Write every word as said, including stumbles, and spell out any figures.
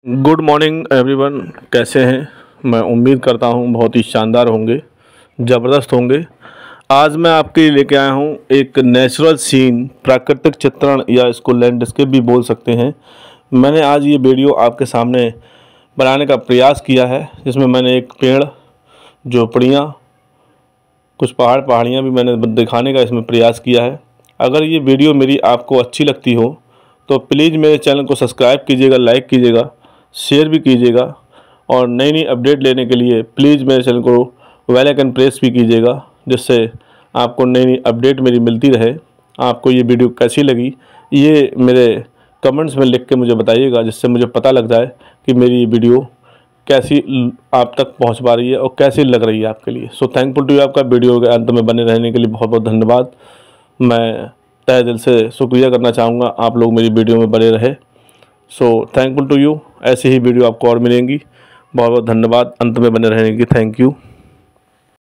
Good morning everyone, कैसे हैं। मैं उम्मीद करता हूं बहुत ही शानदार होंगे, ज़बरदस्त होंगे। आज मैं आपके लिए लेके आया हूं एक नेचुरल सीन, प्राकृतिक चित्रण या इसको लैंडस्केप भी बोल सकते हैं। मैंने आज ये वीडियो आपके सामने बनाने का प्रयास किया है, जिसमें मैंने एक पेड़, झोपड़ियाँ, कुछ पहाड़ पहाड़ियाँ भी मैंने दिखाने का इसमें प्रयास किया है। अगर ये वीडियो मेरी आपको अच्छी लगती हो तो प्लीज़ मेरे चैनल को सब्सक्राइब कीजिएगा, लाइक कीजिएगा, शेयर भी कीजिएगा और नई नई अपडेट लेने के लिए प्लीज़ मेरे चैनल को बेल आइकन प्रेस भी कीजिएगा, जिससे आपको नई नई अपडेट मेरी मिलती रहे। आपको ये वीडियो कैसी लगी ये मेरे कमेंट्स में लिख के मुझे बताइएगा, जिससे मुझे पता लग जाए कि मेरी ये वीडियो कैसी आप तक पहुंच पा रही है और कैसी लग रही है आपके लिए। सो थैंकफुल टू यू, आपका वीडियो के अंत में बने रहने के लिए बहुत बहुत धन्यवाद। मैं तहे दिल से शुक्रिया करना चाहूँगा, आप लोग मेरी वीडियो में बने रहे। सो थैंकफुल टू यू, ऐसी ही वीडियो आपको और मिलेंगी। बहुत बहुत धन्यवाद अंत में बने रहने की। Thank you.